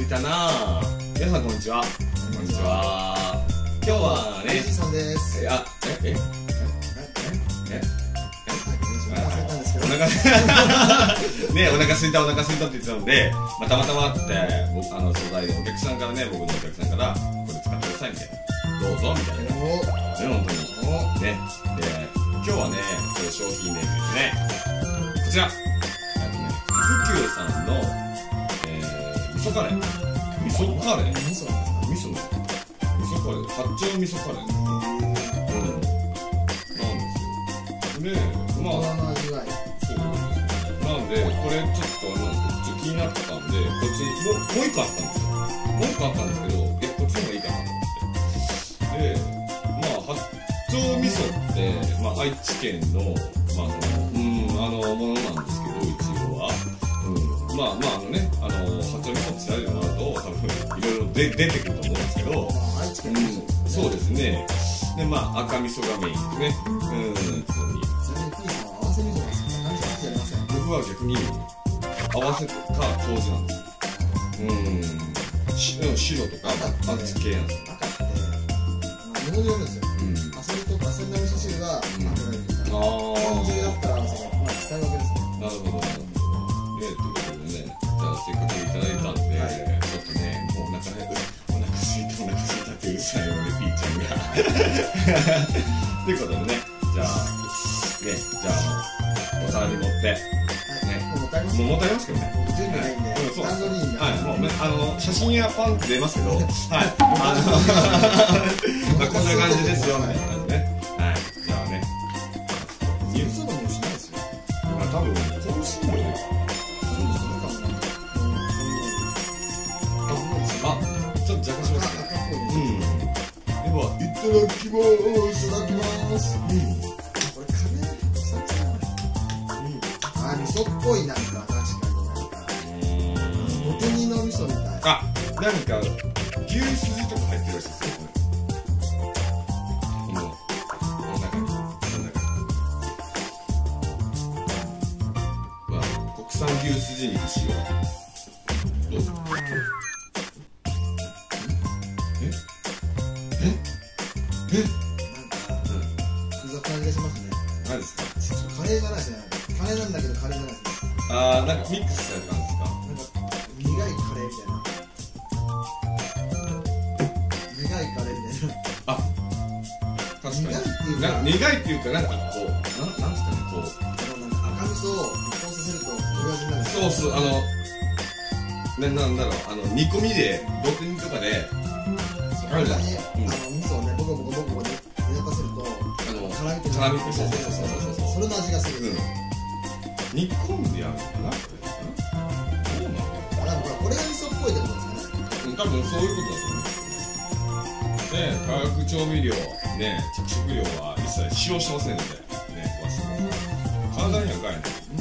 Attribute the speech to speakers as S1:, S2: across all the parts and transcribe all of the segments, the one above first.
S1: たな。皆さんこんにちは。こんにちは。今日はね、
S2: じいさんです。
S1: お腹ね、お腹すいたって言ってたので、たまたまって僕素材でお客さんからね、僕のお客さんからこれ使ってくださいみたいな、どうぞみたいなね、本当にね。で、今日はね、これ商品名ですね、こちら福久さんの味噌カレー、味噌カレー、八丁味噌カレーなんですよ。で、まあなんで、これちょっとあれなんですけど、気になってたんで、こっちもう一個あったんですよ。もう一個あったんですけど、こっちの方がいいかなと思って。で、まあ八丁味噌って、愛知県のものなんですけど、一応は。八丁味噌って調べてもらうと、多分いろいろ出てくると思うんですけど、
S2: 愛知県の味噌。
S1: そうですね。で、赤味噌がメインですね。僕は逆に合わせか麹なんですよ。白とかあっち系なんですよ。
S2: 赤って日本によるんですよ。アサリとかアサリの味噌汁が赤がいいとか、豚汁だったら使い分けですね。
S1: なるほど。ということでね、じゃあせっかくいただいたんで、ちょっとね、もうお腹すいたってうるさいので、ピーちゃんが。ということでね、じゃあお皿に盛って。もうもたれますけどね。
S2: 準備がいいんで、段取りいいんで。
S1: 写真やパンって出ますけど、こんな感じですよみたいな感じね。じゃあね。
S2: ゆずそばもしないですよ。
S1: 多分香辛料で。ちょっと若干しますね。では、いただきます。
S2: 味噌っぽい、なんか確かにお手煮の味噌みたい。
S1: なんか牛すじとか入ってるらしいですよ。この中に国産牛すじ肉使用。どうぞ。
S2: 複雑な味がしますね。
S1: 何ですか？
S2: カレーじゃないですね。カレーなんだけどカレーじゃないですね。
S1: なんかミックスされた感じですか？
S2: 苦いカレーみたいな。苦いカレーみたいな。
S1: 確かに。苦いっていうか、なんかこう、なんですかね、こう。
S2: なんか赤味噌を沸騰させるとこういう味になる。
S1: そう、なんだろう、煮込みで、毒煮とかで、
S2: あるじゃん。味噌をね、ボコボコ煮立たせると、辛みって、それの味がする。
S1: 煮込んでやるのかな、これ。
S2: これが味噌っぽいってことですかね。
S1: 多分そういうことだと思う。で、化学調味料、ね、着色料は一切使用してませんので、ね、体には害ない。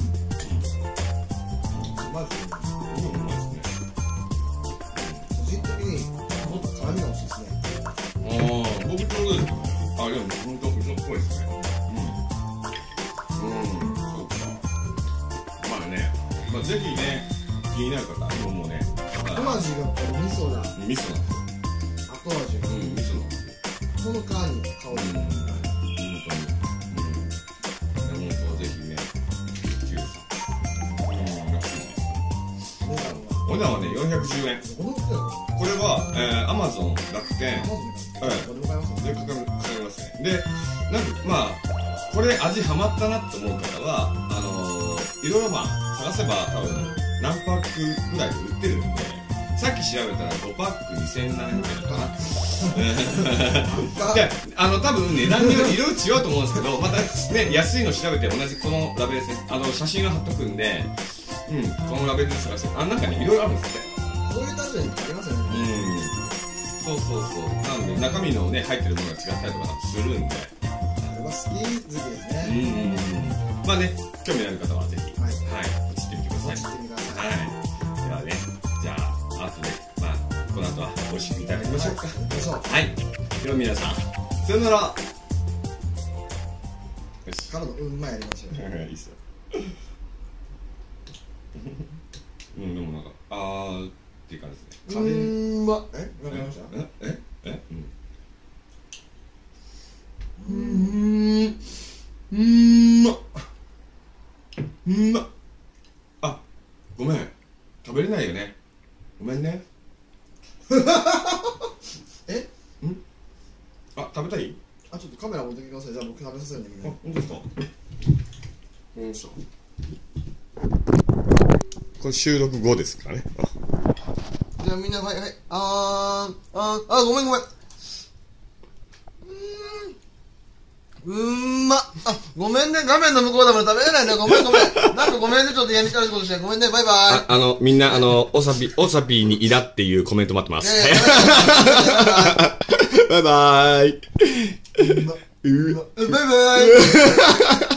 S2: うまいですね。
S1: うまいですね。
S2: 個人的にもっと辛みが欲しいですね。
S1: 僕ちょうどですけどね。でも本当味噌っぽいですね。そうか。ぜひね、気になる方、もうね、
S2: 後味がこれ味噌だ。
S1: 味噌なんですよ。
S2: 後味が。
S1: 味噌なんですよ。
S2: ほのかに香り。
S1: ぜひね、お値段はね、410円。これは、Amazon、楽天、でかかりますね。で、これ味ハマったなって思う方は、いろいろ探せば多分何パックぐらいで売ってるんで、さっき調べたら5パック2700円かな。で、多分値段によりいろいろ違うと思うんですけど、またね、安いの調べて同じこのラベルですね。写真を貼っとくんで、このラベルで探して、なんかね、いろいろあるんですって。
S2: こういうタイプにありますよね。
S1: そう。なんで、中身のね、入ってるものが違ったりとかするんで。
S2: あれは好き好きですね。
S1: 興味ある方はぜひ、ポチってみてください。ではね、じゃあ、後で、この後は美味しくいただきましょうか。はい。では皆さん、さよなら。よし。
S2: 彼の運前やりましょう。
S1: いいっすよ。でもなんか、 っていう感じですね。
S2: わかりました。
S1: あ、ごめん、食べれないよね。ごめんね。あ、食べたい？
S2: あ、ちょっとカメラ持ってきてください。じゃあ僕食べさせるね、みんな。
S1: 本当ですか？これ収録後ですかね。
S2: じゃあみんな、はい、ごめん。あ、ごめんね、画面の向こうだから食べれないね。ごめん。なんかごめんね、ちょっとやりたいことして。ごめんね、バイバイ。
S1: みんな、おさぴにいらっていうコメント待ってます。バイバイ。
S2: バイバイ。